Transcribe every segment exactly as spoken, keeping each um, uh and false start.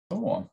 Så.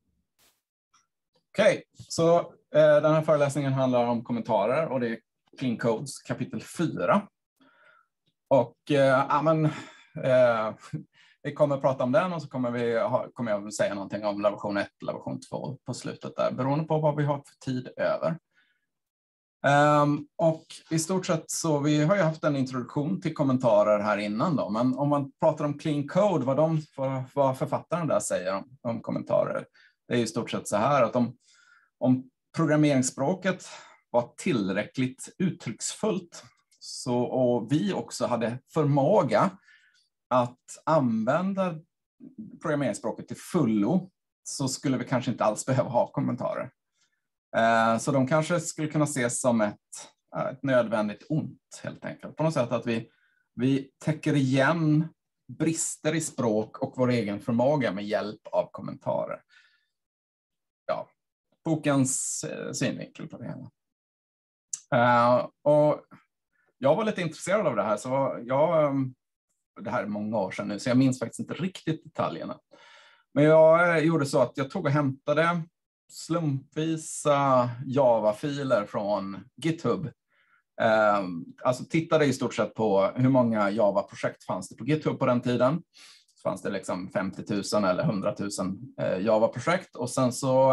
Okej, okay. så eh, den här föreläsningen handlar om kommentarer och det är Clean Codes kapitel fyra. Och eh, ja, men, eh, vi kommer att prata om den och så kommer, vi ha, kommer jag säga någonting om version ett och version två på slutet där, beroende på vad vi har för tid över. Um, och i stort sett så vi har ju haft en introduktion till kommentarer här innan då, men om man pratar om Clean Code, vad, de, vad författaren där säger om, om kommentarer, det är i stort sett så här att om, om programmeringsspråket var tillräckligt uttrycksfullt så, och vi också hade förmåga att använda programmeringsspråket till fullo, så skulle vi kanske inte alls behöva ha kommentarer. Så de kanske skulle kunna ses som ett, ett nödvändigt ont helt enkelt. På något sätt att vi, vi täcker igen brister i språk och vår egen förmåga med hjälp av kommentarer. Ja, bokens synvinkel på det hela. Uh, och jag var lite intresserad av det här, så jag, det här är många år sedan nu, så jag minns faktiskt inte riktigt detaljerna. Men jag gjorde så att jag tog och hämtade slumpvisa Java-filer från GitHub. Eh, alltså tittade i stort sett på hur många Java-projekt fanns det på GitHub på den tiden. Så fanns det liksom femtio tusen eller hundra tusen eh, Java-projekt. Och sen så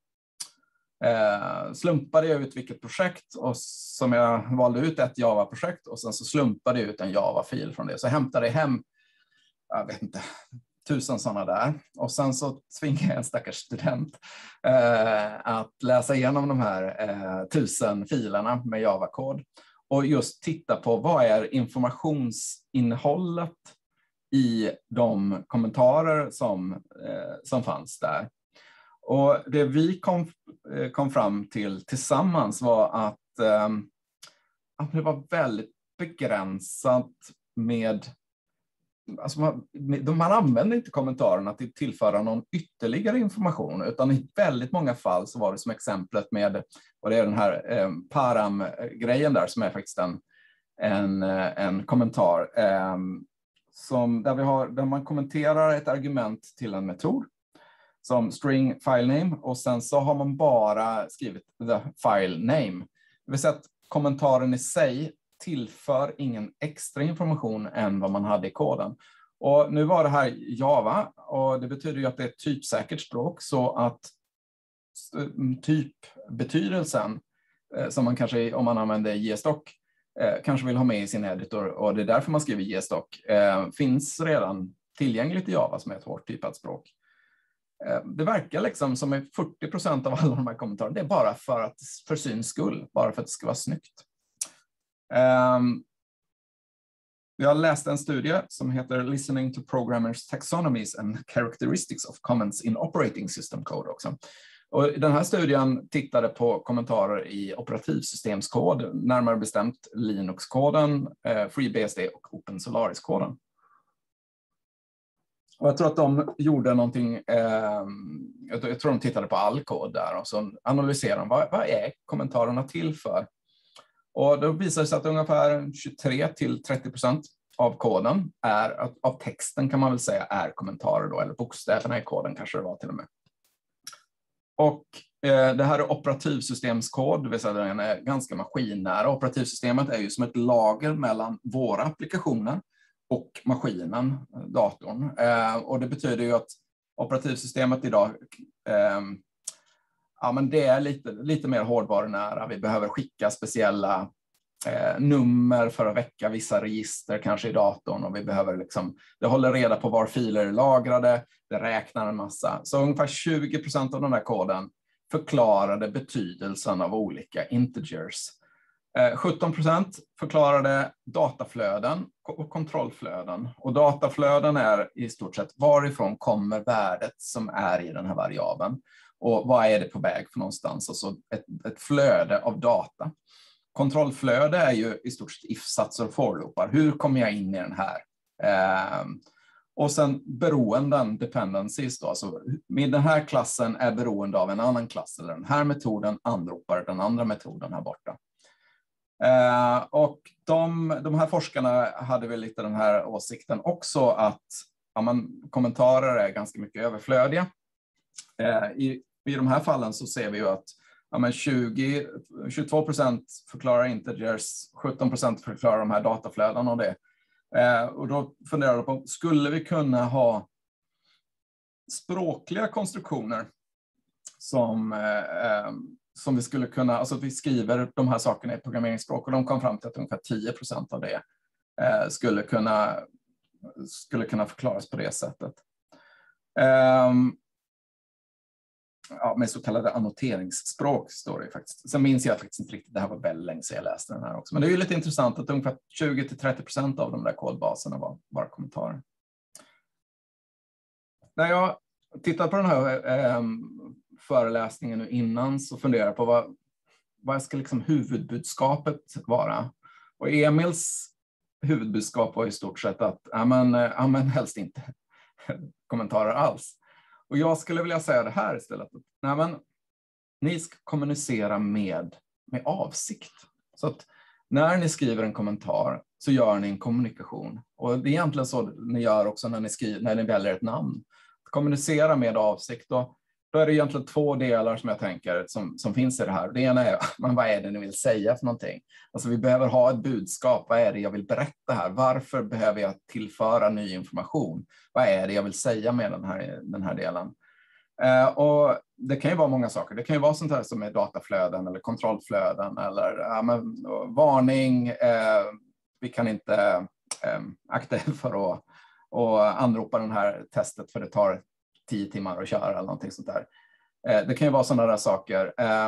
eh, slumpade jag ut vilket projekt, och som jag valde ut ett Java-projekt, och sen så slumpade jag ut en Java-fil från det. Så hämtade jag hem, jag vet inte, tusen sådana där. Och sen så tvingade jag en stackars student eh, att läsa igenom de här eh, tusen filerna med Java-kod. Och just titta på vad är informationsinnehållet i de kommentarer som, eh, som fanns där. Och det vi kom, eh, kom fram till tillsammans var att, eh, att det var väldigt begränsat med Alltså man, man använde inte kommentarerna till att tillföra någon ytterligare information, utan i väldigt många fall så var det som exemplet med, och det är den här eh, param-grejen där som är faktiskt en, en, en kommentar eh, som, där, vi har, där man kommenterar ett argument till en metod som string file name, och sen så har man bara skrivit the file name. Det vill säga att kommentaren i sig tillför ingen extra information än vad man hade i koden. Och nu var det här Java, och det betyder ju att det är ett typsäkert språk, så att typbetydelsen eh, som man kanske, om man använder JSdoc, eh, kanske vill ha med i sin editor, och det är därför man skriver JSdoc, eh, finns redan tillgängligt i Java som är ett hårt typat språk. Eh, det verkar liksom som att fyrtio procent av alla de här kommentarerna, det är bara för, att, för syns skull, bara för att det ska vara snyggt. Um, jag läste en studie som heter Listening to Programmers Taxonomies and Characteristics of Comments in Operating System Code också. Och den här studien tittade på kommentarer i operativsystemskod, närmare bestämt Linux-koden, eh, FreeBSD och OpenSolaris-koden. Och jag tror att de gjorde någonting, eh, jag tror de tittade på all kod där och så analyserade de vad, vad är kommentarerna till för. Och då visar det sig att ungefär tjugotre till trettio procent av koden är, av texten kan man väl säga, är kommentarer då, eller bokstäverna i koden kanske det var till och med. Och eh, det här är operativsystemskod, det vill säga den är ganska maskinnära. Operativsystemet är ju som ett lager mellan våra applikationer och maskinen, datorn. Eh, och det betyder ju att operativsystemet idag eh, ja, men det är lite, lite mer hårdvarunära. Vi behöver skicka speciella eh, nummer för att väcka vissa register kanske i datorn, och vi behöver liksom, det håller reda på var filer är lagrade, det räknar en massa. Så ungefär tjugo procent av den här koden förklarade betydelsen av olika integers. Eh, sjutton procent förklarade dataflöden och kontrollflöden. Och dataflöden är i stort sett varifrån kommer värdet som är i den här variabeln. Och vad är det på väg för någonstans? Alltså ett, ett flöde av data. Kontrollflöde är ju i stort sett if-satser och for-loopar. Hur kommer jag in i den här? Eh, och sen beroenden, dependencies då. Alltså med den här klassen är beroende av en annan klass. Eller den här metoden anropar den andra metoden här borta. Eh, och de, de här forskarna hade väl lite den här åsikten också att ja, man, kommentarer är ganska mycket överflödiga. Eh, i, I de här fallen så ser vi ju att ja, men tjugo, tjugotvå procent förklarar integers, sjutton procent förklarar de här dataflödena och det. Eh, och då funderar jag på, skulle vi kunna ha språkliga konstruktioner som, eh, som vi skulle kunna, alltså att vi skriver de här sakerna i programmeringsspråk, och de kom fram till att ungefär tio procent av det eh, skulle, kunna, skulle kunna förklaras på det sättet. Eh, ja, med så kallade annoteringsspråk står det faktiskt. Sen minns jag faktiskt inte riktigt, det här var väldigt länge sedan jag läste den här också. Men det är ju lite intressant att ungefär tjugo till trettio procent av de där kodbaserna var bara kommentarer. När jag tittar på den här eh, föreläsningen nu innan så funderar jag på vad, vad ska liksom huvudbudskapet vara. Och Emils huvudbudskap var i stort sett att ja, men, ja, men helst inte kommentarer alls. Och jag skulle vilja säga det här istället. Nej, men, ni ska kommunicera med, med avsikt. Så att när ni skriver en kommentar så gör ni en kommunikation. Och det är egentligen så ni gör också när ni, skriver, när ni väljer ett namn. Kommunicera med avsikt. Då, då är det egentligen två delar som jag tänker som, som finns i det här. Det ena är men vad är det ni vill säga för någonting. Alltså vi behöver ha ett budskap. Vad är det jag vill berätta här? Varför behöver jag tillföra ny information? Vad är det jag vill säga med den här, den här delen? Eh, och det kan ju vara många saker. Det kan ju vara sånt här som är dataflöden eller kontrollflöden eller ja, men, varning. Eh, vi kan inte eh, akta för att och anropa den här testet för det tar tio timmar att köra eller någonting sånt där. Eh, det kan ju vara sådana där saker. Eh,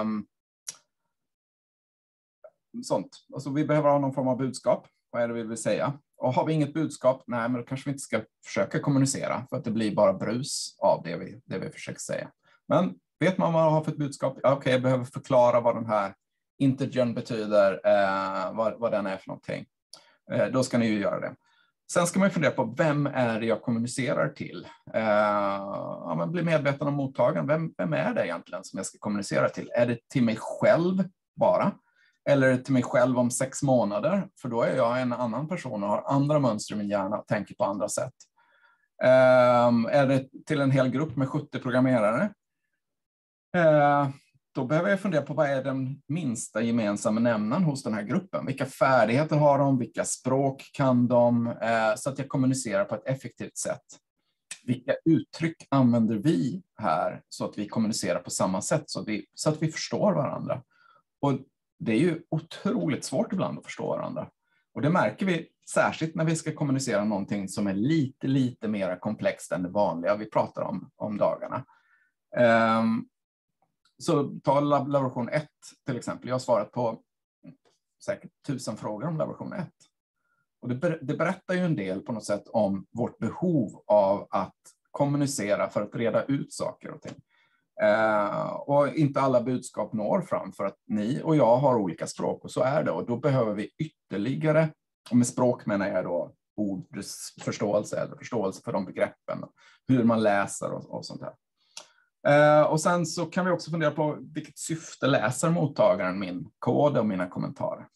sånt. Alltså, vi behöver ha någon form av budskap. Vad är det vi vill säga? Och har vi inget budskap, nej, men då kanske vi inte ska försöka kommunicera för att det blir bara brus av det vi, det vi försöker säga. Men vet man vad man har för ett budskap? Ja, okej, okay, jag behöver förklara vad den här integern betyder, eh, vad, vad den är för någonting. Eh, då ska ni ju göra det. Sen ska man ju fundera på vem är det jag kommunicerar till? Eh, ja, man blir medveten om mottagaren. Vem, vem är det egentligen som jag ska kommunicera till? Är det till mig själv bara? Eller till mig själv om sex månader? För då är jag en annan person och har andra mönster i min hjärna och tänker på andra sätt. Eh, är det till en hel grupp med sjuttio programmerare? Eh, då behöver jag fundera på vad är den minsta gemensamma nämnaren hos den här gruppen. Vilka färdigheter har de? Vilka språk kan de? Eh, så att jag kommunicerar på ett effektivt sätt. Vilka uttryck använder vi här så att vi kommunicerar på samma sätt så att vi, så att vi förstår varandra? Och det är ju otroligt svårt ibland att förstå varandra. Och det märker vi särskilt när vi ska kommunicera någonting som är lite, lite mer komplext än det vanliga vi pratar om, om dagarna. Um, så ta laboration ett till exempel. Jag har svarat på säkert tusen frågor om laboration ett. Och det, det berättar ju en del på något sätt om vårt behov av att kommunicera för att reda ut saker och ting. Uh, och inte alla budskap når fram för att ni och jag har olika språk och så är det. Och då behöver vi ytterligare, och med språk menar jag då ordförståelse eller förståelse för de begreppen. Hur man läser och, och sånt där. Uh, och sen så kan vi också fundera på vilket syfte läser mottagaren min kod och mina kommentarer.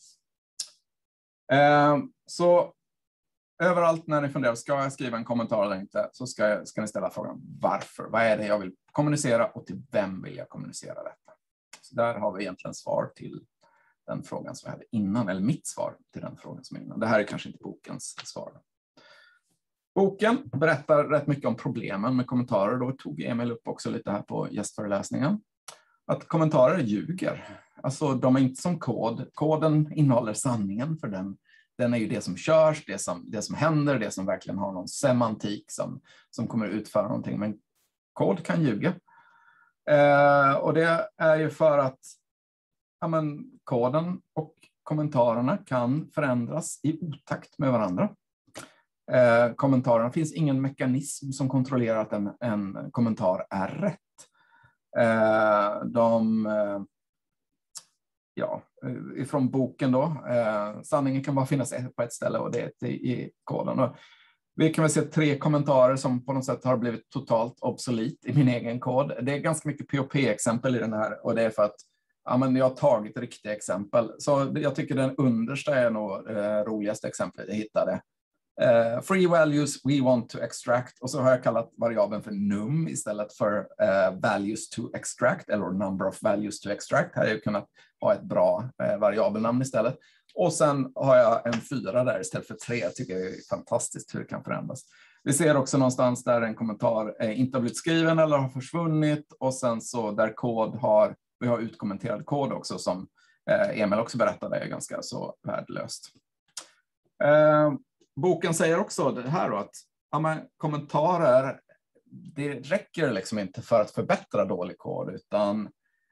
Uh, så överallt när ni funderar, ska jag skriva en kommentar eller inte, så ska, ska ni ställa frågan varför. Vad är det jag vill kommunicera och till vem vill jag kommunicera detta? Så där har vi egentligen svar till den frågan som vi hade innan, eller mitt svar till den frågan som är innan. Det här är kanske inte bokens svar. Boken berättar rätt mycket om problemen med kommentarer. Då tog Emil upp också lite här på gästföreläsningen. Att kommentarer ljuger. Alltså de är inte som kod. Koden innehåller sanningen för den. Den är ju det som körs, det som, det som händer, det som verkligen har någon semantik som, som kommer utföra någonting. Men kod kan ljuga. Eh, och det är ju för att ja, men, koden och kommentarerna kan förändras i otakt med varandra. Eh, kommentarerna finns ingen mekanism som kontrollerar att en, en kommentar är rätt. Eh, de... Eh, Ja, ifrån boken då. Eh, sanningen kan bara finnas på ett ställe och det är i, i koden. Och vi kan väl se tre kommentarer som på något sätt har blivit totalt obsolet i min egen kod. Det är ganska mycket P O P-exempel i den här och det är för att ja, men jag har tagit riktiga exempel. Så jag tycker den understa är nog eh, roligaste exemplet jag hittade. Uh, free values we want to extract, och så har jag kallat variabeln för num istället för uh, values to extract, eller number of values to extract. Här har jag kunnat ha ett bra uh, variabelnamn istället. Och sen har jag en fyra där istället för tre. Jag tycker det är fantastiskt hur det kan förändras. Vi ser också någonstans där en kommentar eh, inte har blivit skriven eller har försvunnit, och sen så där kod har, vi har utkommenterad kod också som eh, Emil också berättade är ganska så värdelöst. Eh, boken säger också det här då, att ja, men, kommentarer, det räcker liksom inte för att förbättra dålig kod, utan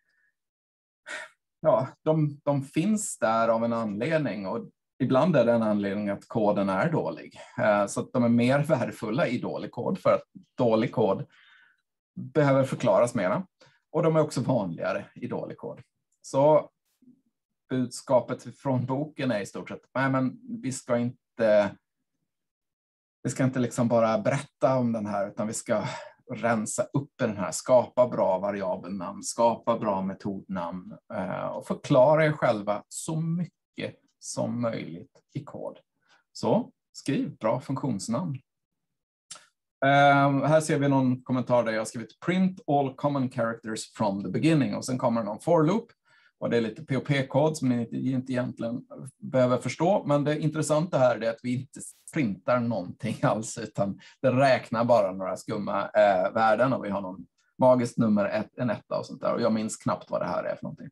ja, de, de finns där av en anledning, och ibland är det en anledning att koden är dålig. Så att de är mer värdefulla i dålig kod, för att dålig kod behöver förklaras mera. Och de är också vanligare i dålig kod. Så budskapet från boken är i stort sett, nej men vi ska inte, vi ska inte liksom bara berätta om den här, utan vi ska rensa upp i den här, skapa bra variabelnamn, skapa bra metodnamn och förklara er själva så mycket som möjligt i kod. Så skriv bra funktionsnamn. Uh, här ser vi någon kommentar där jag har skrivit print all common characters from the beginning, och sen kommer någon for loop, och det är lite P O P-kod som ni inte, inte egentligen behöver förstå, men det intressanta här är att vi inte printar någonting alls, utan det räknar bara några skumma uh, värden, och vi har någon magiskt nummer, ett, en etta och sånt där, och jag minns knappt vad det här är för någonting.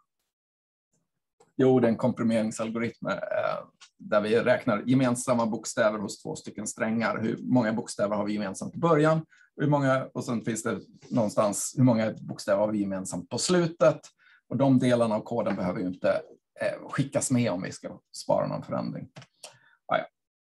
Jo, det är en komprimeringsalgoritm eh, där vi räknar gemensamma bokstäver hos två stycken strängar. Hur många bokstäver har vi gemensamt i början? Hur många, och sen finns det någonstans hur många bokstäver har vi gemensamt på slutet. Och de delarna av koden behöver ju inte eh, skickas med om vi ska spara någon förändring. Ah, ja.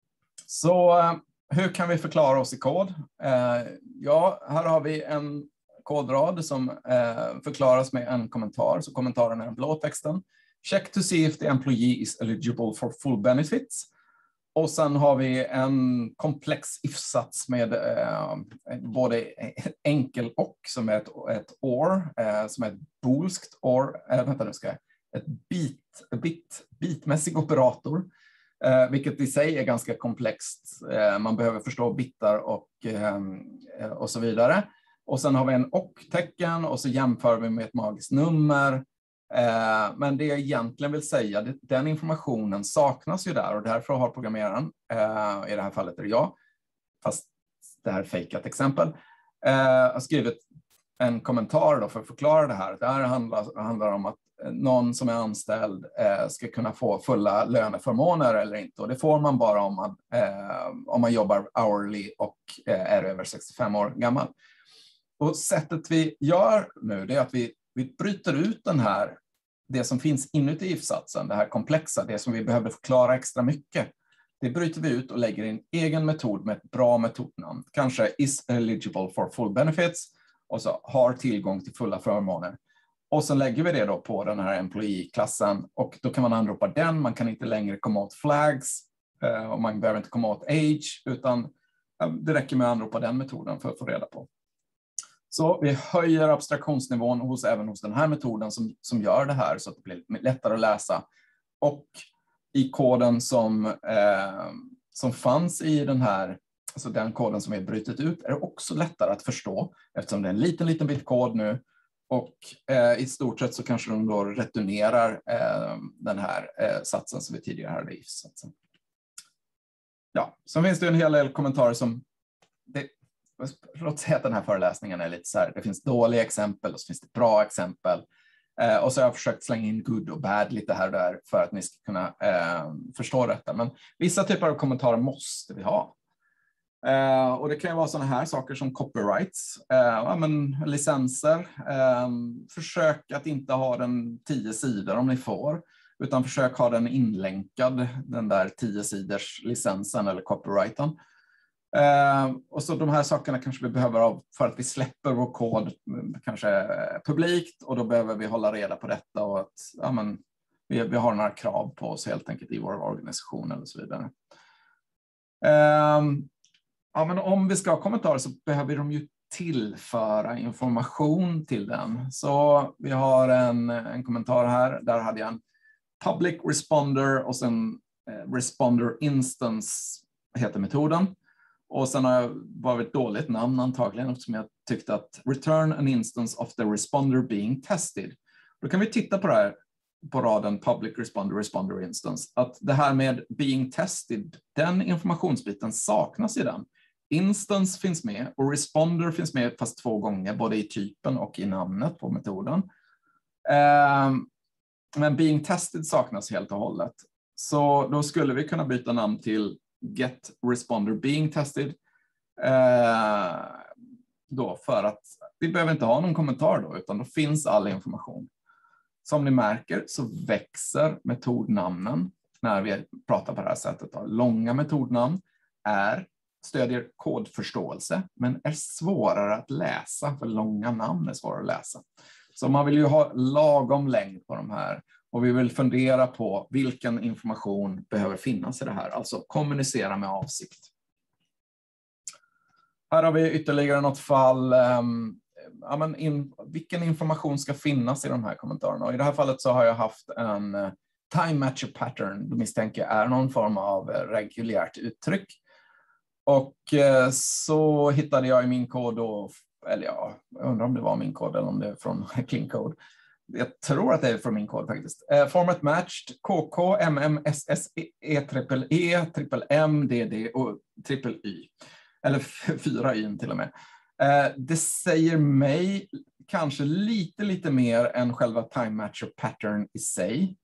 Så eh, hur kan vi förklara oss i kod? Eh, ja, här har vi en kodrad som eh, förklaras med en kommentar. Så kommentaren är den blå texten. Check to see if the employee is eligible for full benefits. Och sen har vi en komplex if-sats med eh, både enkel och, som är ett, ett or, eh, som är ett boolskt or, eh, vänta nu ska jag, ett bit, bit, bitmässig operator, eh, vilket i sig är ganska komplext. Eh, man behöver förstå bitar och, eh, och så vidare. Och sen har vi en och-tecken, och så jämför vi med ett magiskt nummer. Men det jag egentligen vill säga, den informationen saknas ju där, och därför har programmeraren, i det här fallet är det jag, fast det här är fejkat exempel, har skrivit en kommentar då för att förklara det här. Det här handlar, handlar om att någon som är anställd ska kunna få fulla löneförmåner eller inte, och det får man bara om man, om man jobbar hourly och är över sextiofem år gammal. Och sättet vi gör nu, det är att vi Vi bryter ut den här, det som finns inuti if-satsen, det här komplexa, det som vi behöver förklara extra mycket. Det bryter vi ut och lägger in en egen metod med ett bra metodnamn. Kanske is eligible for full benefits, och så har tillgång till fulla förmåner. Och så lägger vi det då på den här employee-klassen, och då kan man anropa den. Man kan inte längre komma åt flags, och man behöver inte komma åt age, utan det räcker med att anropa den metoden för att få reda på. Så vi höjer abstraktionsnivån hos, även hos den här metoden som, som gör det här, så att det blir lättare att läsa. Och i koden som, eh, som fanns i den här, alltså den koden som är brutit ut, är det också lättare att förstå, eftersom det är en liten, liten bit kod nu. Och eh, i stort sett så kanske de då returnerar eh, den här eh, satsen som vi tidigare hade i if-satsen. Ja, så finns det en hel del kommentarer som... Det, låt säga att den här föreläsningen är lite så här, det finns dåliga exempel och så finns det bra exempel. Eh, och så har jag försökt slänga in good och bad lite här och där för att ni ska kunna eh, förstå detta. Men vissa typer av kommentarer måste vi ha. Eh, och det kan ju vara sådana här saker som copyrights, eh, ja, men licenser. Eh, försök att inte ha den tio sidor om ni får, utan försök ha den inlänkad, den där tio sidors licensen eller copyrighten. Uh, och så de här sakerna kanske vi behöver av för att vi släpper vår kod kanske publikt, och då behöver vi hålla reda på detta, och att ja, men, vi, vi har några krav på oss helt enkelt i vår organisation eller så vidare. Uh, ja, men om vi ska ha kommentarer så behöver de ju tillföra information till den. Så vi har en, en kommentar här, där hade jag en public responder och sen uh, responder instance heter metoden. Och sen har jag bara ett dåligt namn antagligen eftersom jag tyckte att return an instance of the responder being tested. Då kan vi titta på det här på raden public responder responder instance. Att det här med being tested, den informationsbiten saknas i den. Instance finns med och responder finns med fast två gånger, både i typen och i namnet på metoden. Men being tested saknas helt och hållet. Så då skulle vi kunna byta namn till get responder being tested. Då för att vi behöver inte ha någon kommentar då, utan då finns all information. Som ni märker så växer metodnamnen när vi pratar på det här sättet. Långa metodnamn är, stödjer kodförståelse men är svårare att läsa, för långa namn är svårare att läsa. Så man vill ju ha lagom längd på de här och vi vill fundera på vilken information behöver finnas i det här, alltså kommunicera med avsikt. Här har vi ytterligare något fall. Um, ja, men in, vilken information ska finnas i de här kommentarerna? Och i det här fallet så har jag haft en uh, time matcher pattern, då misstänker jag är någon form av uh, reguljärt uttryck. Och uh, så hittade jag i min kod, och, eller ja, jag undrar om det var min kod eller om det är från clean code. Jag tror att det är från min kod faktiskt. Uh, format matched, K K, M M, S S, E, trippel E, trippel M, D D och trippel Y. Eller fyra Y till och med. Uh, det säger mig kanske lite, lite mer än själva time matcher pattern i sig.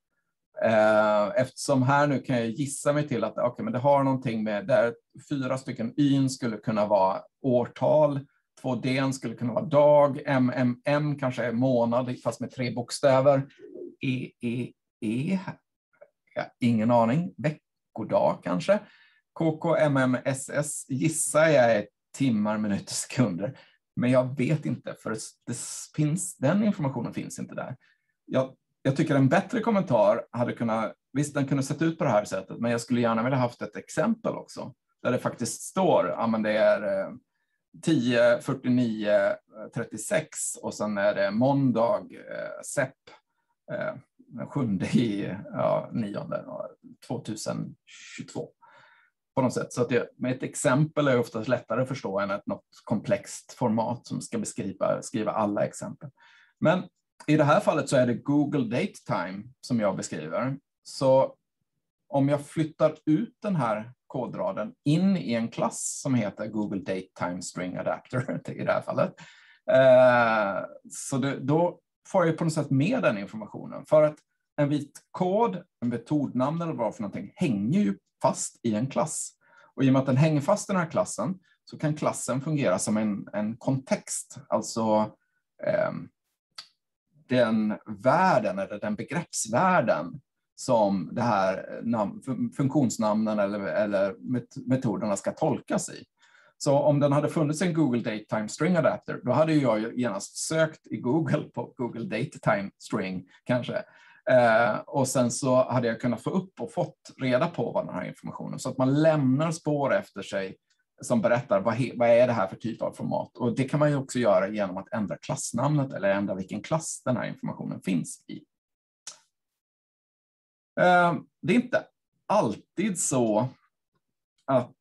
Uh, eftersom här nu kan jag gissa mig till att okay, men det har någonting med, där fyra stycken Y skulle kunna vara årtal, två D skulle kunna vara dag, M M M kanske är månad fast med tre bokstäver, E E E, ja, ingen aning, veckodag kanske, K K M M S S gissar jag är timmar, minuter, sekunder, men jag vet inte för det finns, den informationen finns inte där. Jag, jag tycker en bättre kommentar hade kunnat, visst den kunde sett ut på det här sättet, men jag skulle gärna vilja haft ett exempel också där det faktiskt står, ja men det är eh, tio, fyrtionio, trettiosex och sen är det måndag, eh, sepp, eh, sjunde i ja, nionde, tjugohundratjugotvå. På något sätt. Så att det, med ett exempel är oftast lättare att förstå än ett något komplext format som ska beskriva skriva alla exempel. Men i det här fallet så är det Google Date Time som jag beskriver. Så om jag flyttar ut den här kodraden in i en klass som heter Google Date Time String Adapter i det här fallet. Eh, så det, då får jag på något sätt med den informationen. För att en vit kod, en metodnamn eller vad för någonting hänger ju fast i en klass. Och i och med att den hänger fast i den här klassen så kan klassen fungera som en, en kontext. Alltså eh, den världen eller den begreppsvärlden som det här namn, funktionsnamnen eller, eller metoderna ska tolkas i. Så om den hade funnits en Google Date Time String Adapter, då hade jag genast sökt i Google på Google Date Time String kanske. Eh, och sen så hade jag kunnat få upp och fått reda på vad den här informationen, så att man lämnar spår efter sig som berättar vad, he, vad är det här för typ av format. Och det kan man ju också göra genom att ändra klassnamnet eller ändra vilken klass den här informationen finns i. Eh, det är inte alltid så att,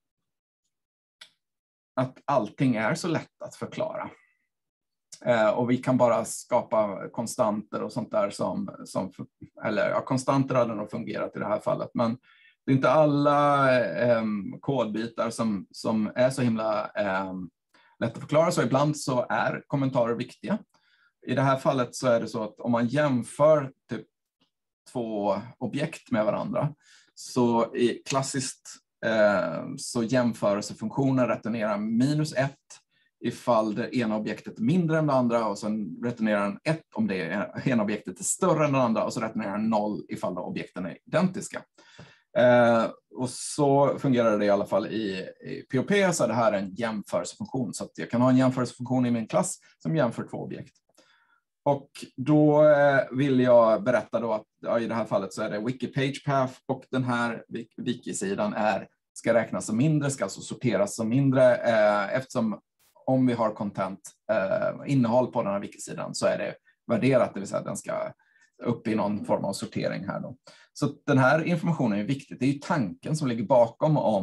att allting är så lätt att förklara. Eh, och vi kan bara skapa konstanter och sånt där som, som eller ja, konstanter hade nog fungerat i det här fallet, men det är inte alla eh, kodbitar som, som är så himla eh, lätt att förklara, så ibland så är kommentarer viktiga. I det här fallet så är det så att om man jämför typ två objekt med varandra, så i klassiskt eh, så jämförelsefunktionen returnerar minus ett ifall det ena objektet är mindre än det andra, och sen returnerar den ett om det ena objektet är större än det andra, och så returnerar den noll ifall de objekten är identiska. Eh, och så fungerar det i alla fall i, i P O P, så är det här en jämförelsefunktion, så att jag kan ha en jämförelsefunktion i min klass som jämför två objekt. Och då eh, vill jag berätta då att ja, i det här fallet så är det wiki page path, och den här wiki-sidan är, ska räknas som mindre, ska alltså sorteras som mindre, eh, eftersom om vi har content, eh, innehåll på den här wiki-sidan, så är det värderat, det vill säga att den ska upp i någon form av sortering här då. Så den här informationen är viktig. Det är ju tanken som ligger bakom om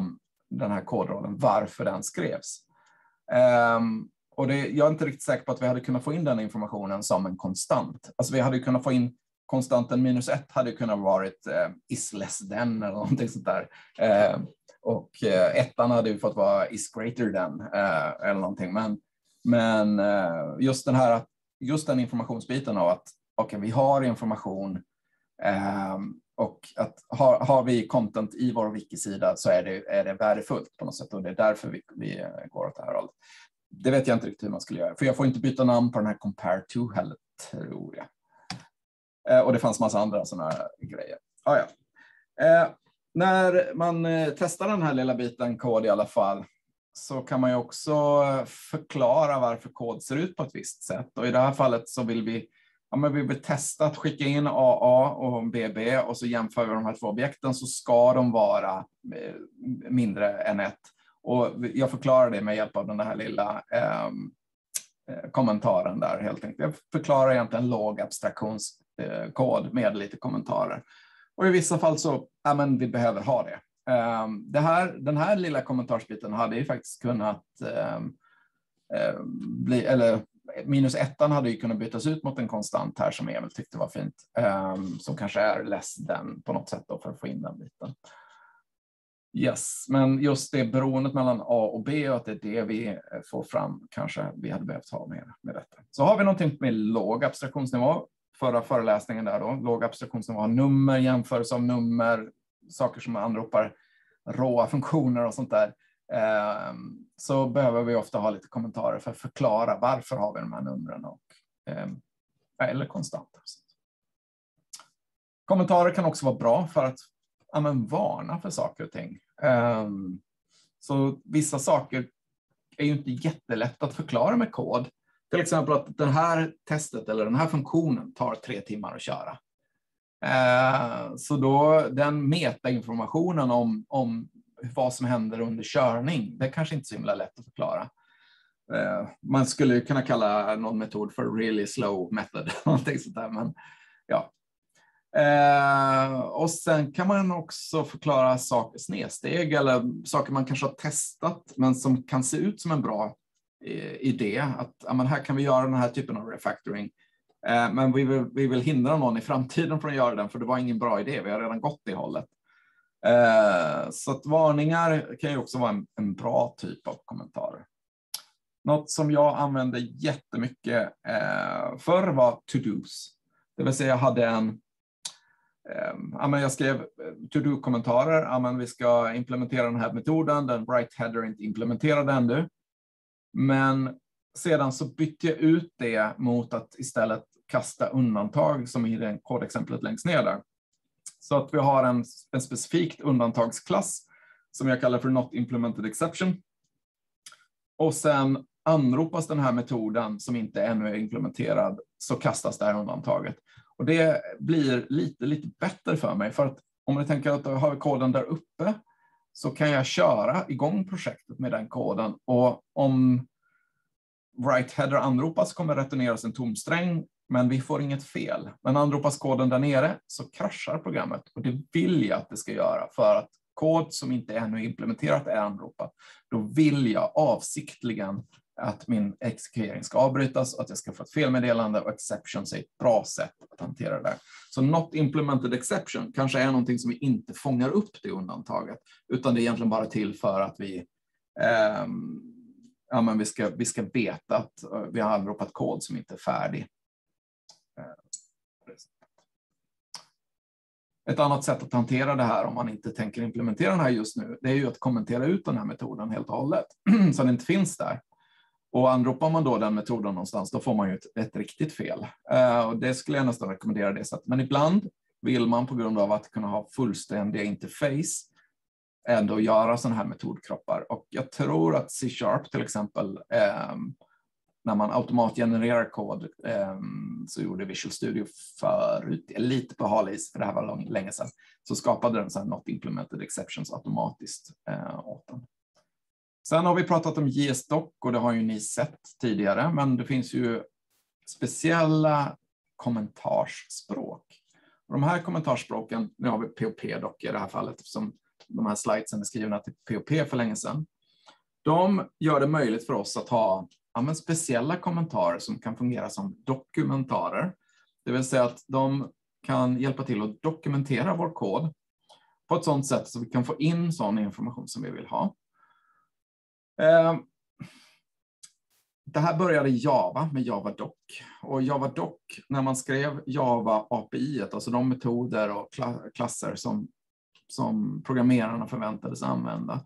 den här kodrollen, varför den skrevs. Um, och det, jag är inte riktigt säker på att vi hade kunnat få in den informationen som en konstant. Alltså vi hade kunnat få in konstanten minus ett hade kunnat varit uh, is less than eller någonting sånt där. Uh, och uh, ettan hade ju fått vara is greater than uh, eller någonting. Men, men uh, just den här, just den informationsbiten av att okej, vi har information um, och att har, har vi content i vår wikisida så är det, är det värdefullt på något sätt, och det är därför vi, vi går åt det här hållet. Det vet jag inte riktigt hur man skulle göra, för jag får inte byta namn på den här compare to heller, tror jag. Eh, och det fanns massa andra sådana här grejer. Ah, ja. eh, när man eh, testar den här lilla biten kod i alla fall, så kan man ju också förklara varför kod ser ut på ett visst sätt. Och i det här fallet så vill vi Ja, men vi vill testa att skicka in A A och B B och så jämför vi de här två objekten, så ska de vara mindre än ett. Och jag förklarar det med hjälp av den här lilla eh, kommentaren där helt enkelt. Jag förklarar egentligen låg abstraktionskod med lite kommentarer. Och i vissa fall så, ja men vi behöver ha det. Eh, det här, den här lilla kommentarsbiten hade ju faktiskt kunnat eh, bli, eller minus ettan hade ju kunnat bytas ut mot en konstant här som Emil tyckte var fint. Um, som kanske är less than på något sätt då för att få in den biten. Yes, men just det beroendet mellan A och B och att det är det vi får fram kanske vi hade behövt ha med, med detta. Så har vi någonting med låg abstraktionsnivå. Förra föreläsningen där då. Låg abstraktionsnivå har nummer, jämförelse av nummer, saker som man anropar råa funktioner och sånt där. Um, så behöver vi ofta ha lite kommentarer för att förklara varför har vi de här numren och, um, eller konstanter. Kommentarer kan också vara bra för att ja, men, varna för saker och ting. Um, så vissa saker är ju inte jättelätt att förklara med kod. Till exempel att det här testet eller den här funktionen tar tre timmar att köra. Uh, så då den metainformationen om, om vad som händer under körning, det är kanske inte så himla lätt att förklara. Uh, man skulle ju kunna kalla någon metod för really slow method, någonting sånt där, men ja. Uh, och sen kan man också förklara saker, snedsteg eller saker man kanske har testat men som kan se ut som en bra uh, idé. Att ja, men här kan vi göra den här typen av refactoring. Uh, men vi vill, vi vill hindra någon i framtiden från att göra den, för det var ingen bra idé. Vi har redan gått i hållet. Uh, så att varningar kan ju också vara en, en bra typ av kommentarer. Något som jag använde jättemycket uh, förr var to-dos. Det vill säga jag hade en Ja, men jag skrev to-do-kommentarer. Ja, men vi ska implementera den här metoden. Den write-header är inte implementerad ännu. Men sedan så bytte jag ut det mot att istället kasta undantag som i det kodexemplet längst ner där. Så att vi har en, en specifikt undantagsklass som jag kallar för not implemented exception. Och sen anropas den här metoden som inte ännu är implementerad, så kastas det här undantaget. Och det blir lite, lite bättre för mig, för att om du tänker att jag har koden där uppe så kan jag köra igång projektet med den koden, och om write-header anropas kommer returneras en tom sträng, men vi får inget fel. Men anropas koden där nere så kraschar programmet, och det vill jag att det ska göra, för att kod som inte ännu är implementerat är anropat. Då vill jag avsiktligen att min exekvering ska avbrytas och att jag ska få ett felmeddelande, och exceptions är ett bra sätt att hantera det där. Så not implemented exception kanske är någonting som vi inte fångar upp det undantaget, utan det är egentligen bara till för att vi, eh, ja, men vi, ska, vi ska veta att vi har anropat kod som inte är färdig. Ett annat sätt att hantera det här om man inte tänker implementera den här just nu, det är ju att kommentera ut den här metoden helt och hållet så den inte finns där. Och anropar man då den metoden någonstans, då får man ju ett, ett riktigt fel. Uh, och det skulle jag nästan rekommendera det sättet. Men ibland vill man på grund av att kunna ha fullständiga interface ändå göra sådana här metodkroppar. Och jag tror att C Sharp till exempel, um, när man automatgenererar kod, um, så gjorde Visual Studio förut, lite på halis, för det här var lång, länge sedan, så skapade den så här not implemented exceptions automatiskt uh, åt den. Sen har vi pratat om J S Doc, och det har ju ni sett tidigare, men det finns ju speciella kommentarsspråk. Och de här kommentarsspråken, nu har vi P O P dock i det här fallet, som de här slidesen är skrivna till P O P för länge sedan. De gör det möjligt för oss att ha ja, men speciella kommentarer som kan fungera som dokumentarer. Det vill säga att de kan hjälpa till att dokumentera vår kod på ett sådant sätt så vi kan få in sån information som vi vill ha. Det här började i Java med JavaDoc. Och JavaDoc, när man skrev Java A P I, alltså de metoder och klasser som, som programmerarna förväntades använda,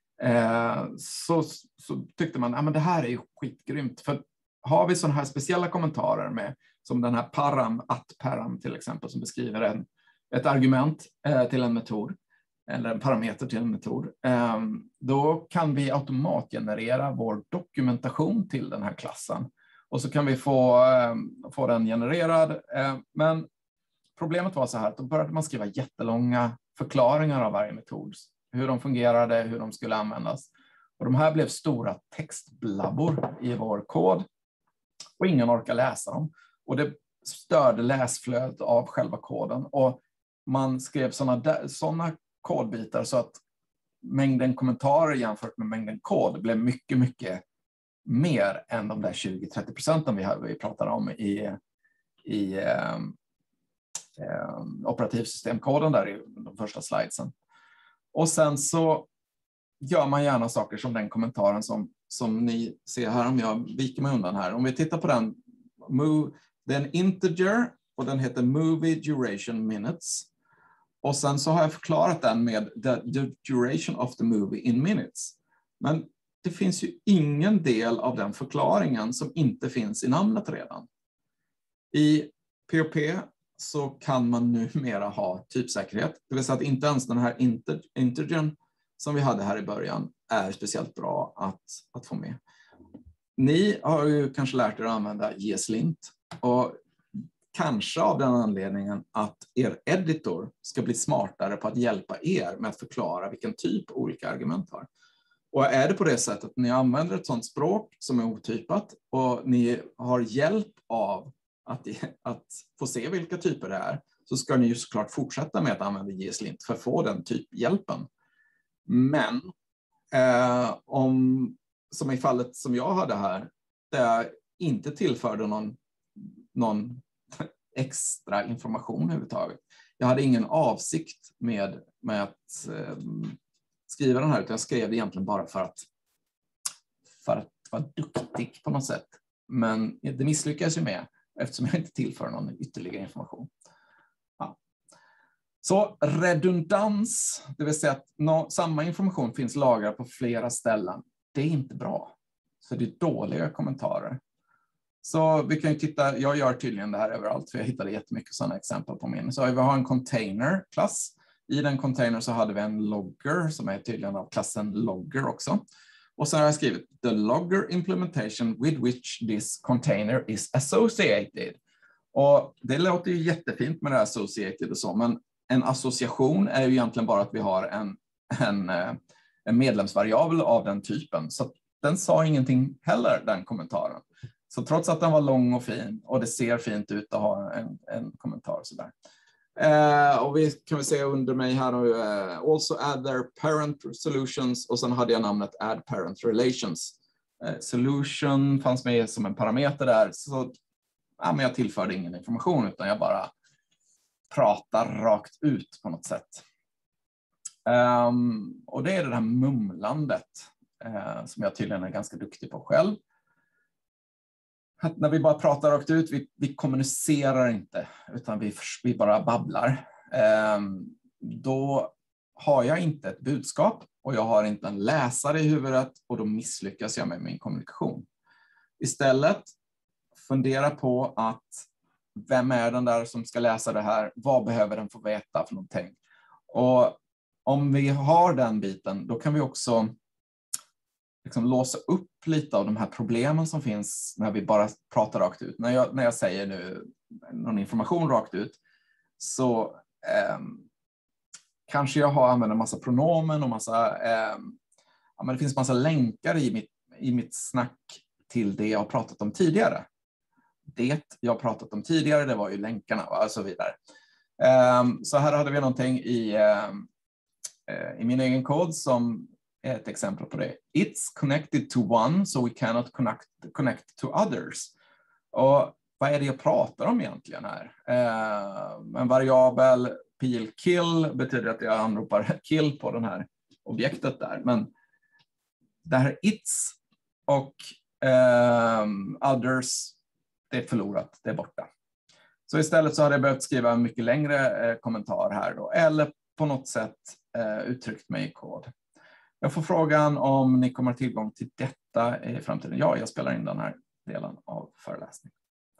så, så tyckte man att ja, det här är ju skitgrymt. För har vi sådana här speciella kommentarer med, som den här param, att param till exempel, som beskriver en, ett argument eh, till en metod, eller en parameter till en metod, eh, då kan vi automatgenerera vår dokumentation till den här klassen. Och så kan vi få, eh, få den genererad. Eh, men problemet var så här att då började man skriva jättelånga förklaringar av varje metod. Hur de fungerade, hur de skulle användas. Och de här blev stora textblabbor i vår kod. Och ingen orkar läsa dem. Och det störde läsflödet av själva koden. Och man skrev sådana såna kodbitar så att mängden kommentarer jämfört med mängden kod blev mycket, mycket mer än de där tjugo till trettio procenten vi, vi pratade om i, i eh, eh, operativsystemkoden där i de första slidesen. Och sen så gör man gärna saker som den kommentaren som, som ni ser här, om jag viker mig undan här. Om vi tittar på den, move, det är en integer och den heter movie duration minutes. Och sen så har jag förklarat den med the, the duration of the movie in minutes. Men det finns ju ingen del av den förklaringen som inte finns i namnet redan. I P O P så kan man numera ha typsäkerhet. Det vill säga att inte ens den här inter, integern som vi hade här i början är speciellt bra att, att få med. Ni har ju kanske lärt er att använda geslint. Och kanske av den anledningen att er editor ska bli smartare på att hjälpa er med att förklara vilken typ olika argument har. Och är det på det sättet att ni använder ett sådant språk som är otypat och ni har hjälp av att, att få se vilka typer det är, så ska ni ju såklart fortsätta med att använda geslint för att få den typhjälpen. Men eh, om, som i fallet som jag hade här, där jag inte tillförde någon, någon extra information överhuvudtaget. Jag hade ingen avsikt med, med att eh, skriva den här, utan jag skrev det egentligen bara för att, för att vara duktig på något sätt. Men det misslyckas ju med, eftersom jag inte tillför någon ytterligare information. Ja. Så redundans, det vill säga att no, samma information finns lagrad på flera ställen. Det är inte bra. Så det är dåliga kommentarer. Så vi kan ju titta, jag gör tydligen det här överallt, för jag hittade jättemycket sådana exempel på min. Så vi har en container-klass. I den container så hade vi en logger som är tydligen av klassen logger också. Och sen har jag skrivit the logger implementation with which this container is associated. Och det låter ju jättefint med det här associated och så, men en association är ju egentligen bara att vi har en, en, en medlemsvariabel av den typen. Så den sa ingenting heller, den kommentaren. Så trots att den var lång och fin och det ser fint ut att ha en, en kommentar sådär. Uh, och vi kan vi se under mig här nu, uh, also add their parent solutions, och sen hade jag namnet add parent relations. Uh, solution fanns med som en parameter där, så ja, men jag tillförde ingen information utan jag bara pratar rakt ut på något sätt. Um, och det är det här mumlandet uh, som jag tydligen är ganska duktig på själv. Att när vi bara pratar rakt ut, vi, vi kommunicerar inte, utan vi, vi bara babblar. Um, då har jag inte ett budskap och jag har inte en läsare i huvudet, och då misslyckas jag med min kommunikation. Istället fundera på att vem är den där som ska läsa det här? Vad behöver den få veta för någonting? Och om vi har den biten, då kan vi också liksom låsa upp lite av de här problemen som finns när vi bara pratar rakt ut. När jag, när jag säger nu någon information rakt ut, så eh, kanske jag har använt en massa pronomen och massa, eh, ja, men det finns massa länkar i mitt, i mitt snack till det jag har pratat om tidigare. Det jag har pratat om tidigare, det var ju länkarna och så vidare. Eh, så här hade vi någonting i, eh, eh, i min egen kod som är ett exempel på det. It's connected to one so we cannot connect, connect to others. Och vad är det jag pratar om egentligen här? Eh, en variabel pil kill betyder att jag anropar kill på den här objektet där. Men det här it's och eh, others, det är förlorat, det är borta. Så istället så hade jag behövt skriva en mycket längre eh, kommentar här då, eller på något sätt eh, uttryckt mig i kod. Jag får frågan om ni kommer ha tillgång till detta i framtiden. Ja, jag spelar in den här delen av föreläsningen.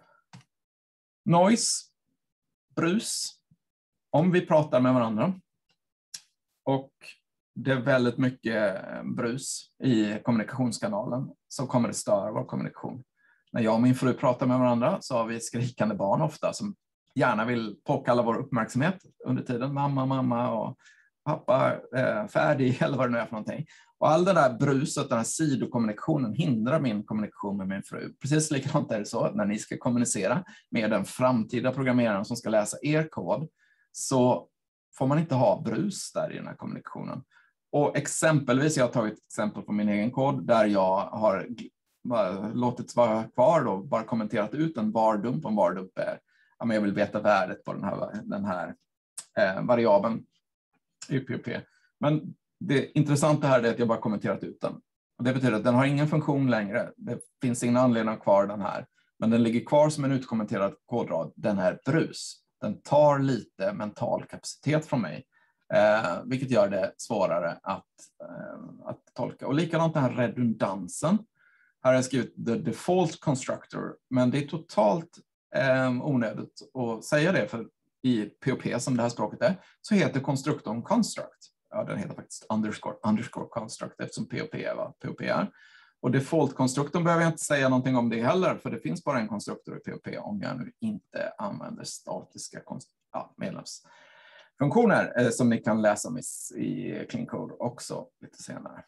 Noise, brus, om vi pratar med varandra och det är väldigt mycket brus i kommunikationskanalen så kommer det störa vår kommunikation. När jag och min fru pratar med varandra så har vi skrikande barn ofta som gärna vill påkalla vår uppmärksamhet under tiden. Mamma, mamma och pappa, eh, färdig eller vad det nu är för någonting. Och all den där bruset, den här sidokommunikationen hindrar min kommunikation med min fru. Precis likadant är det så att när ni ska kommunicera med den framtida programmeraren som ska läsa er kod så får man inte ha brus där i den här kommunikationen. Och exempelvis, jag har tagit ett exempel på min egen kod där jag har låtit vara kvar och bara kommenterat ut en var-dump. En var-dump är, ja, men jag vill veta värdet på den här, den här eh, variabeln i P O P. Men det intressanta här är att jag bara kommenterat ut den. Och det betyder att den har ingen funktion längre. Det finns ingen anledning att ha kvar den här. Men den ligger kvar som en utkommenterad kodrad. Den är brus. Den tar lite mental kapacitet från mig. Eh, vilket gör det svårare att, eh, att tolka. Och likadant den här redundansen. Här har jag skrivit the default constructor. Men det är totalt eh, onödigt att säga det. För i P O P som det här språket är så heter konstruktorn construct. Ja, den heter faktiskt underscore, underscore construct eftersom P O P är vad P O P är. Och default-konstruktorn behöver jag inte säga någonting om det heller för det finns bara en konstruktor i P O P om jag nu inte använder statiska ja, medlemsfunktioner eh, som ni kan läsa om i, i Clean Code också lite senare.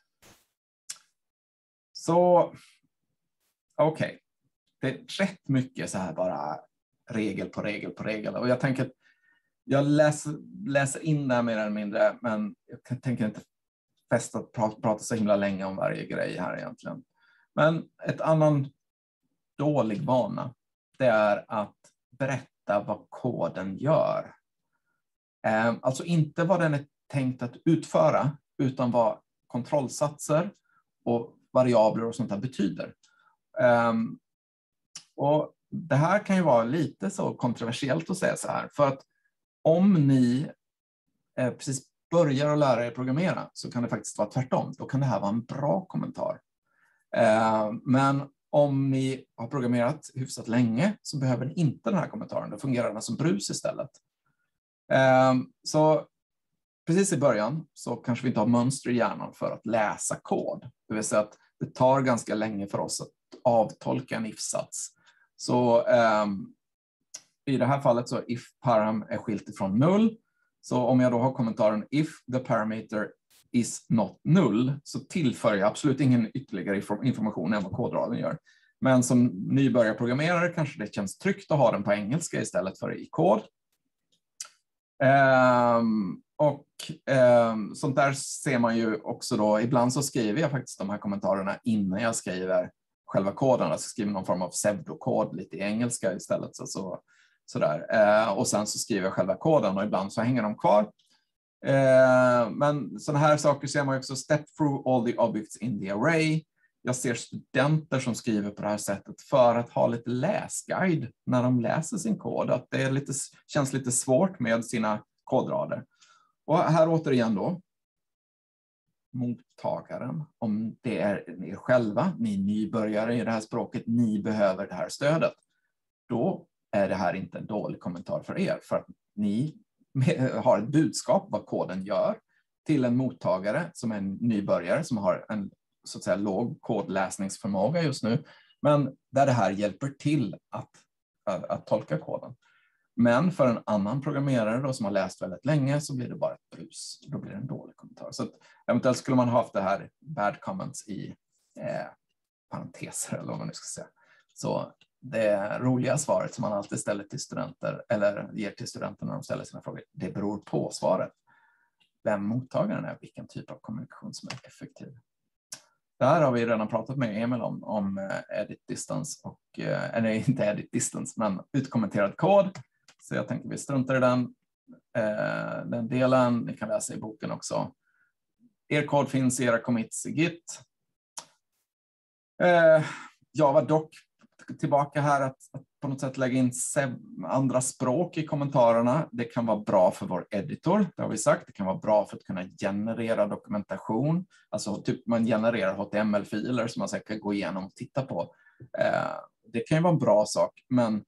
Så okej, okay. Det är rätt mycket så här bara regel på regel på regel och jag tänker att jag läser, läser in det här mer eller mindre, men jag tänker inte fästa att prata, prata så himla länge om varje grej här egentligen. Men ett annan dålig vana, det är att berätta vad koden gör. Eh, alltså inte vad den är tänkt att utföra, utan vad kontrollsatser och variabler och sånt där betyder. Eh, och det här kan ju vara lite så kontroversiellt att säga så här, för att om ni eh, precis börjar att lära er programmera så kan det faktiskt vara tvärtom. Då kan det här vara en bra kommentar. Eh, men om ni har programmerat hyfsat länge så behöver ni inte den här kommentaren. Då fungerar den som brus istället. Eh, så precis i början så kanske vi inte har mönster i hjärnan för att läsa kod. Det vill säga att det tar ganska länge för oss att avtolka en if-sats. Så eh, i det här fallet så if param är skilt ifrån null. Så om jag då har kommentaren if the parameter is not null så tillför jag absolut ingen ytterligare information än vad kodraden gör. Men som nybörjarprogrammerare kanske det känns tryggt att ha den på engelska istället för i kod. Um, och um, sånt där ser man ju också då, ibland så skriver jag faktiskt de här kommentarerna innan jag skriver själva koden. Alltså skriver någon form av pseudokod lite i engelska istället. Så, så, sådär. Uh, och sen så skriver jag själva koden och ibland så hänger de kvar. Uh, men sådana här saker ser man också, step through all the objects in the array. Jag ser studenter som skriver på det här sättet för att ha lite läsguide när de läser sin kod. Att det är lite, känns lite svårt med sina kodrader. Och här återigen då. Mottagaren. Om det är er själva, ni nybörjare i det här språket, ni behöver det här stödet. Då är det här inte en dålig kommentar för er. För att ni har ett budskap vad koden gör till en mottagare som är en nybörjare som har en så att säga låg kodläsningsförmåga just nu, men där det här hjälper till att, att, att tolka koden. Men för en annan programmerare då, som har läst väldigt länge så blir det bara ett brus. Då blir det en dålig kommentar. Så att, eventuellt skulle man ha haft det här bad comments i eh, parenteser eller vad man nu ska säga. Så det roliga svaret som man alltid ställer till studenter eller ger till studenter när de ställer sina frågor, det beror på svaret. vem mottagaren är, vilken typ av kommunikation som är effektiv. Där har vi redan pratat med Emil om, om edit distance, och, eller inte edit distance, men utkommenterad kod. Så jag tänker vi struntar i den, den delen. Ni kan läsa i boken också. Er kod finns i era commits i Git. Java dock, tillbaka här att, att på något sätt lägga in andra språk i kommentarerna. Det kan vara bra för vår editor, det har vi sagt. Det kan vara bra för att kunna generera dokumentation. Alltså typ man genererar H T M L-filer som man sen kan gå igenom och titta på. Eh, det kan ju vara en bra sak, men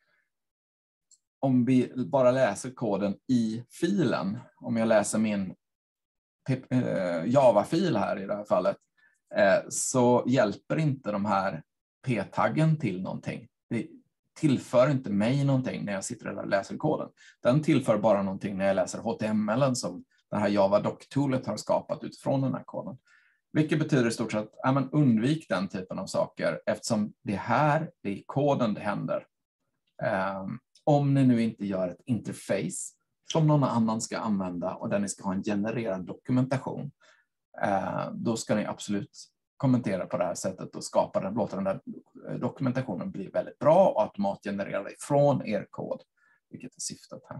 om vi bara läser koden i filen, om jag läser min eh, Java-fil här i det här fallet, eh, så hjälper inte de här p-taggen till någonting. Det tillför inte mig någonting när jag sitter och läser koden. Den tillför bara någonting när jag läser H T M L som det här Java Doc-toolet har skapat utifrån den här koden. Vilket betyder i stort sett att ja, undvik den typen av saker, eftersom det här, det är i koden det händer. Um, om ni nu inte gör ett interface som någon annan ska använda och där ni ska ha en genererad dokumentation, uh, då ska ni absolut kommentera på det här sättet och skapa den, låta den där dokumentationen bli väldigt bra och automatgenerera ifrån er kod, vilket är syftet här.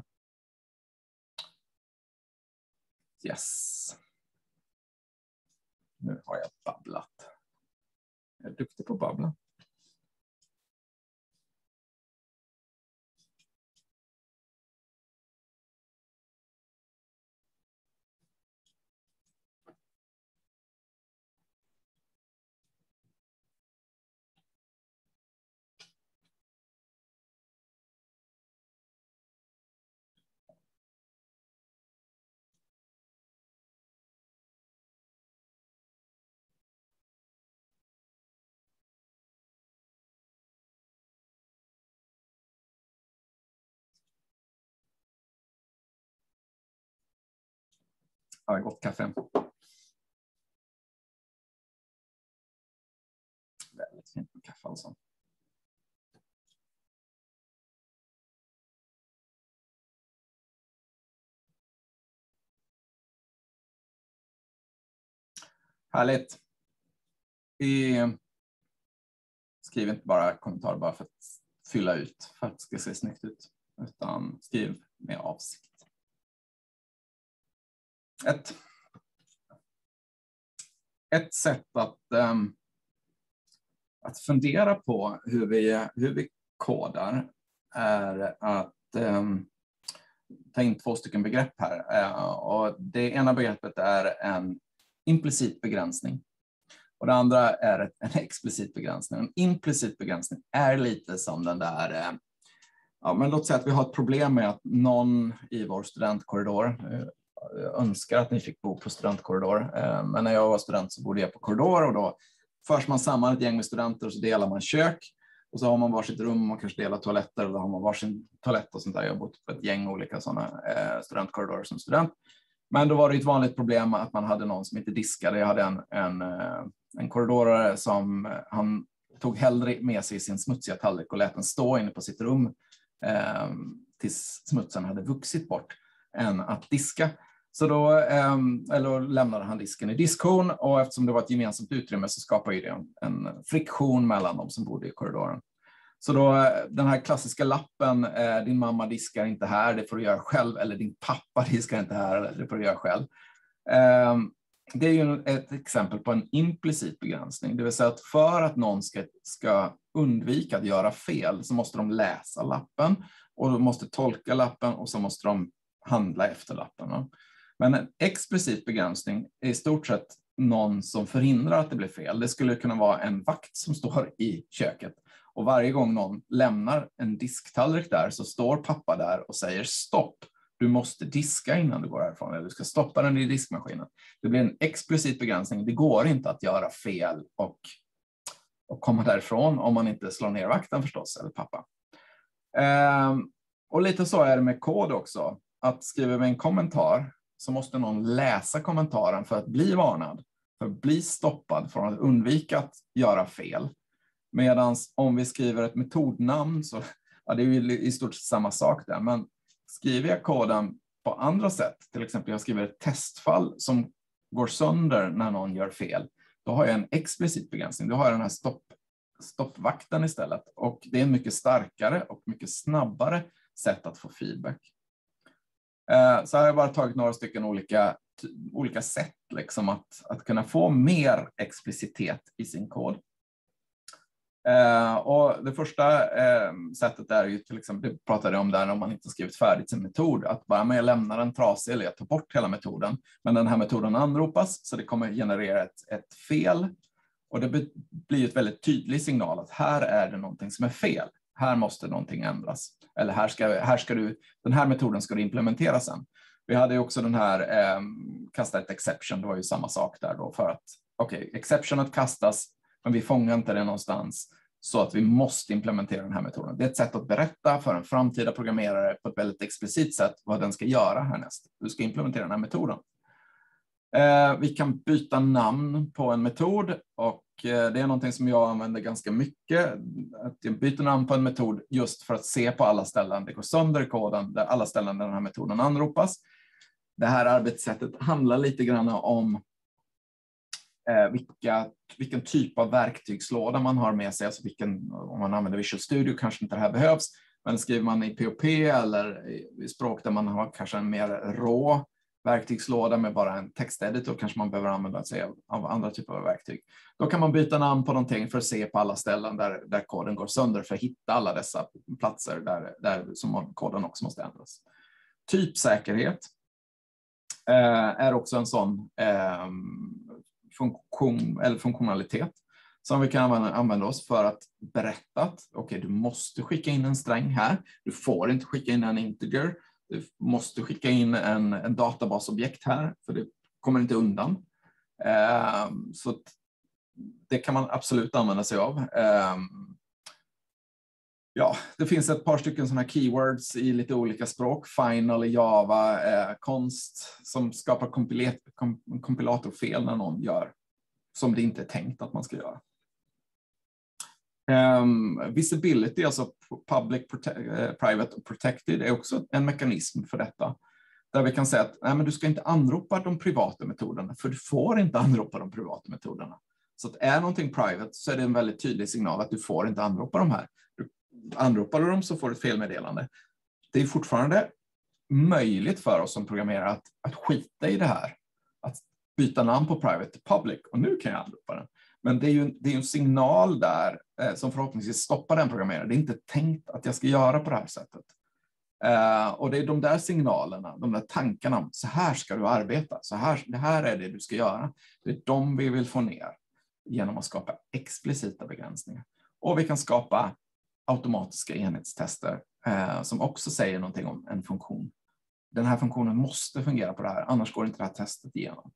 Yes. Nu har jag babblat. Jag är duktig på att babbla. Ja, gott kaffe. Väldigt fint med kaffe alltså. Härligt. Vi skriv inte bara kommentarer bara för att fylla ut, för att det ska se snyggt ut, utan skriv med avsikt. Ett, ett sätt att, um, att fundera på hur vi, hur vi kodar är att um, ta in två stycken begrepp här. Uh, och det ena begreppet är en implicit begränsning. Och det andra är ett, en explicit begränsning. En implicit begränsning är lite som den där... Uh, ja, men låt säga att vi har ett problem med att någon i vår studentkorridor... Uh, Jag önskar att ni fick bo på studentkorridor, men när jag var student så bodde jag på korridor, och då förs man samman ett gäng med studenter och så delar man kök, och så har man varsitt rum och man kanske delar toaletter, och då har man varsin toalett och sånt där. Jag har bott på ett gäng olika sådana studentkorridorer som student. Men då var det ett vanligt problem att man hade någon som inte diskade. Jag hade en, en, en korridorare som han tog hellre med sig sin smutsiga tallrik och lät den stå inne på sitt rum eh, tills smutsen hade vuxit bort, än att diska. Så då eller lämnade han disken i diskhon, och eftersom det var ett gemensamt utrymme så skapade det en, en friktion mellan de som bodde i korridoren. Så då den här klassiska lappen, din mamma diskar inte här, det får du göra själv, eller din pappa diskar inte här, det får du göra själv. Det är ju ett exempel på en implicit begränsning, det vill säga att för att någon ska, ska undvika att göra fel så måste de läsa lappen, och de måste tolka lappen, och så måste de handla efter lappen. Men en explicit begränsning är i stort sett någon som förhindrar att det blir fel. Det skulle kunna vara en vakt som står i köket, och varje gång någon lämnar en disktallrik där så står pappa där och säger stopp. Du måste diska innan du går härifrån, eller du ska stoppa den i diskmaskinen. Det blir en explicit begränsning. Det går inte att göra fel och, och komma därifrån om man inte slår ner vakten förstås, eller pappa. Ehm, och lite så är det med kod också. Att skriva med en kommentar så måste någon läsa kommentaren för att bli varnad, för att bli stoppad, för att undvika att göra fel. Medan om vi skriver ett metodnamn så ja, det är ju i stort sett samma sak där, men skriver jag koden på andra sätt. Till exempel jag skriver ett testfall som går sönder när någon gör fel. Då har jag en explicit begränsning. Då har jag den här stopp, stoppvakten istället. Och det är en mycket starkare och mycket snabbare sätt att få feedback. Så har jag bara tagit några stycken olika, olika sätt liksom att, att kunna få mer explicitet i sin kod. Och det första sättet är ju till exempel, det pratade jag om där om man inte skrivit färdigt sin metod, att bara med lämna den trasig eller jag tar bort hela metoden. Men den här metoden anropas så det kommer generera ett, ett fel. Och det blir ett väldigt tydlig signal att här är det någonting som är fel. Här måste någonting ändras. Eller här ska, här ska du, den här metoden ska du implementera sen. Vi hade ju också den här eh, kasta ett exception, det var ju samma sak där då för att okej, okay, exceptionet kastas men vi fångar inte det någonstans så att vi måste implementera den här metoden. Det är ett sätt att berätta för en framtida programmerare på ett väldigt explicit sätt vad den ska göra härnäst. Du ska implementera den här metoden. Eh, vi kan byta namn på en metod och eh, det är någonting som jag använder ganska mycket. Att jag byter namn på en metod just för att se på alla ställen. Det går sönder i koden, där alla ställen där den här metoden anropas. Det här arbetssättet handlar lite grann om eh, vilka, vilken typ av verktygslåda man har med sig. Alltså vilken, om man använder Visual Studio kanske inte det här behövs. Men skriver man i P O P eller i, i språk där man har kanske en mer rå verktygslåda med bara en texteditor kanske man behöver använda sig av, av andra typer av verktyg. Då kan man byta namn på någonting för att se på alla ställen där, där koden går sönder för att hitta alla dessa platser där, där som koden också måste ändras. Typsäkerhet eh, är också en sån eh, funktion, eller funktionalitet som vi kan använda, använda oss för att berätta att okay, du måste skicka in en sträng här. Du får inte skicka in en integer. Du måste skicka in en, en databasobjekt här, för det kommer inte undan. Eh, så det kan man absolut använda sig av. Eh, ja, det finns ett par stycken sådana här keywords i lite olika språk. Final i Java, eh, konst som skapar kompilat, kom, kompilatorfel när någon gör som det inte är tänkt att man ska göra. Um, visibility, alltså public, uh, private och protected, är också en mekanism för detta. Där vi kan säga att nej, men du ska inte anropa de privata metoderna, för du får inte anropa de privata metoderna. Så att är någonting private så är det en väldigt tydlig signal att du får inte anropa de här. Du, anropar du dem så får du ett felmeddelande. Det är fortfarande möjligt för oss som programmerare att, att skita i det här. Att byta namn på private till public och nu kan jag anropa den. Men det är ju det är en signal där eh, som förhoppningsvis stoppar den programmeraren. Det är inte tänkt att jag ska göra på det här sättet. Eh, och det är de där signalerna, de där tankarna om så här ska du arbeta. Så här, det här är det du ska göra. Det är de vi vill få ner genom att skapa explicita begränsningar. Och vi kan skapa automatiska enhetstester eh, som också säger någonting om en funktion. Den här funktionen måste fungera på det här, annars går inte det här testet igenom.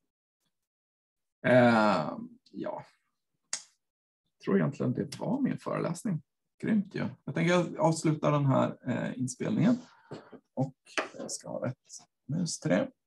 Eh, ja, jag tror egentligen det var min föreläsning. Grymt ju. Jag tänker avsluta den här eh, inspelningen och jag ska ha rätt mus till det.